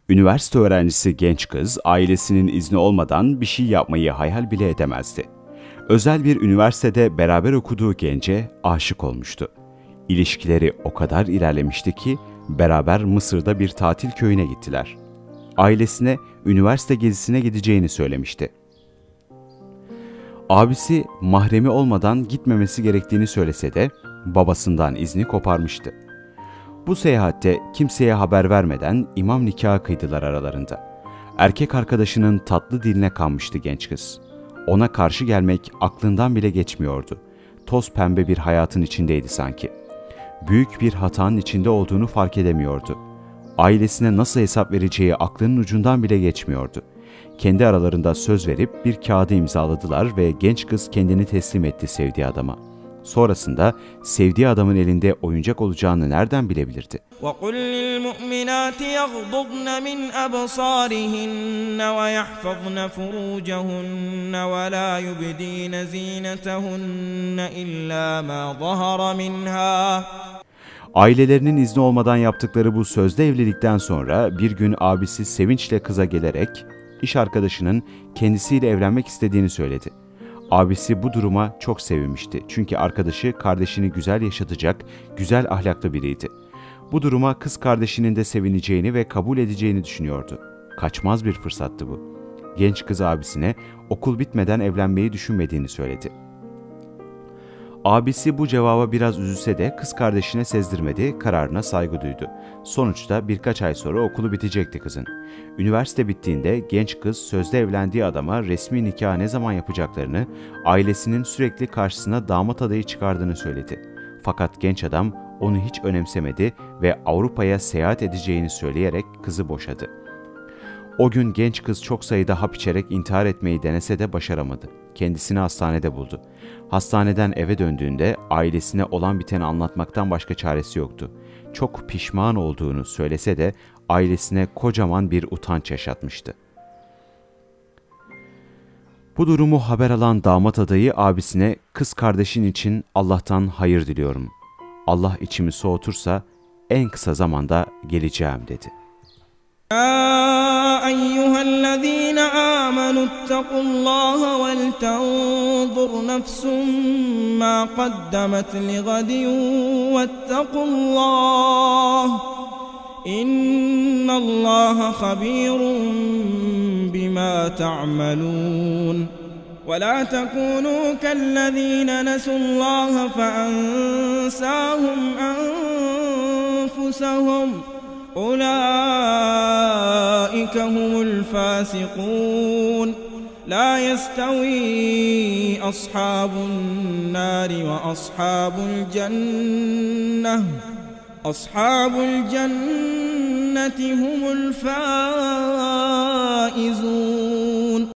Üniversite öğrencisi genç kız, ailesinin izni olmadan bir şey yapmayı hayal bile edemezdi. Özel bir üniversitede beraber okuduğu gence aşık olmuştu. İlişkileri o kadar ilerlemişti ki beraber Mısır'da bir tatil köyüne gittiler. Ailesine üniversite gezisine gideceğini söylemişti. Abisi mahremi olmadan gitmemesi gerektiğini söylese de babasından izni koparmıştı. Bu seyahatte kimseye haber vermeden imam nikahı kıydılar aralarında. Erkek arkadaşının tatlı diline kanmıştı genç kız. Ona karşı gelmek aklından bile geçmiyordu. Toz pembe bir hayatın içindeydi sanki. Büyük bir hatanın içinde olduğunu fark edemiyordu. Ailesine nasıl hesap vereceği aklının ucundan bile geçmiyordu. Kendi aralarında söz verip bir kağıdı imzaladılar ve genç kız kendini teslim etti sevdiği adama. Sonrasında sevdiği adamın elinde oyuncak olacağını nereden bilebilirdi? وَقُلْ لِلْمُؤْمِنَاتِ يَغْضُضْنَ مِنْ أَبْصَارِهِنَّ وَيَحْفَظْنَ فُرُوجَهُنَّ وَلَا يُبْدِينَ زِينَتَهُنَّ إِلَّا مَا ظَهَرَ مِنْهَا. Ailelerinin izni olmadan yaptıkları bu sözde evlilikten sonra bir gün abisi sevinçle kıza gelerek iş arkadaşının kendisiyle evlenmek istediğini söyledi. Abisi bu duruma çok sevinmişti çünkü arkadaşı kardeşini güzel yaşatacak, güzel ahlaklı biriydi. Bu duruma kız kardeşinin de sevineceğini ve kabul edeceğini düşünüyordu. Kaçmaz bir fırsattı bu. Genç kız abisine okul bitmeden evlenmeyi düşünmediğini söyledi. Abisi bu cevaba biraz üzülse de kız kardeşine sezdirmedi, kararına saygı duydu. Sonuçta birkaç ay sonra okulu bitecekti kızın. Üniversite bittiğinde genç kız sözde evlendiği adama resmi nikah ne zaman yapacaklarını, ailesinin sürekli karşısına damat adayı çıkardığını söyledi. Fakat genç adam onu hiç önemsemedi ve Avrupa'ya seyahat edeceğini söyleyerek kızı boşadı. O gün genç kız çok sayıda hap içerek intihar etmeyi denese de başaramadı. Kendisini hastanede buldu. Hastaneden eve döndüğünde ailesine olan biteni anlatmaktan başka çaresi yoktu. Çok pişman olduğunu söylese de ailesine kocaman bir utanç yaşatmıştı. Bu durumu haber alan damat adayı abisine kız kardeşin için Allah'tan hayır diliyorum. Allah içimi soğutursa en kısa zamanda geleceğim dedi. يا أيها الذين آمنوا اتقوا الله ولتنظر نفس ما قدمت لغد واتقوا الله إن الله خبير بما تعملون ولا تكونوا كالذين نسوا الله فأنساهم أنفسهم أولئك هم الفاسقون لا يستوي أصحاب النار وأصحاب الجنة أصحاب الجنة هم الفائزون.